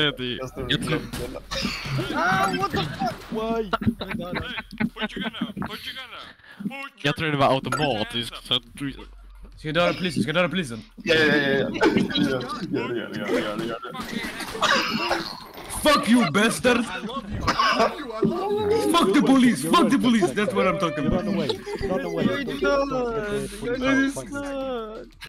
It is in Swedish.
vet i... Jag står Jag tror... What the fuck? Why? Jag tror det var automatiskt, så att... Ska jag döda polisen? Ska jag döda polisen? Ja. Gör det. Fuck you, bastard! Fuck the police! Fuck the police! That's what I'm talking about. Get on the way. Get on the way. Don't get the police.